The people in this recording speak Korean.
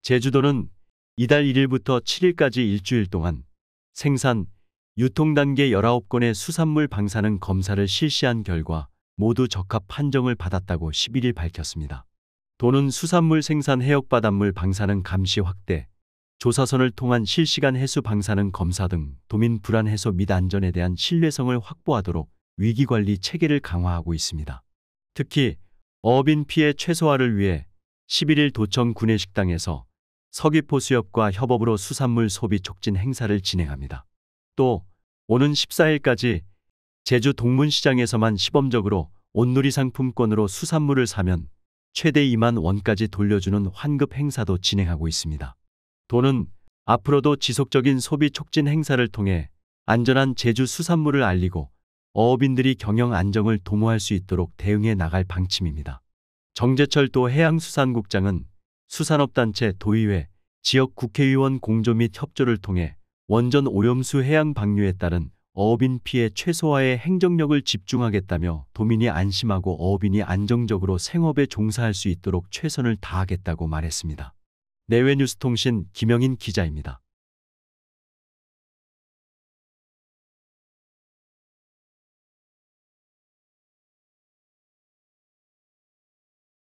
제주도는 이달 1일부터 7일까지 일주일 동안 생산, 유통 단계 19건의 수산물 방사능 검사를 실시한 결과 모두 적합 판정을 받았다고 11일 밝혔습니다. 도는 수산물 생산 해역 바닷물 방사능 감시 확대, 조사선을 통한 실시간 해수 방사능 검사 등 도민 불안 해소 및 안전에 대한 신뢰성을 확보하도록 위기관리 체계를 강화하고 있습니다. 특히 어업인 피해 최소화를 위해 11일 도청 구내식당에서 서귀포수협과 협업으로 수산물 소비 촉진 행사를 진행합니다. 또 오는 14일까지 제주 동문시장에서만 시범적으로 온누리 상품권으로 수산물을 사면 최대 2만 원까지 돌려주는 환급 행사도 진행하고 있습니다. 도는 앞으로도 지속적인 소비 촉진 행사를 통해 안전한 제주 수산물을 알리고 어업인들이 경영 안정을 도모할 수 있도록 대응해 나갈 방침입니다. 정재철 도 해양수산국장은 수산업단체 도의회, 지역 국회의원 공조 및 협조를 통해 원전 오염수 해양 방류에 따른 어업인 피해 최소화에 행정력을 집중하겠다며 도민이 안심하고 어업인이 안정적으로 생업에 종사할 수 있도록 최선을 다하겠다고 말했습니다. 내외뉴스통신 김영인 기자입니다.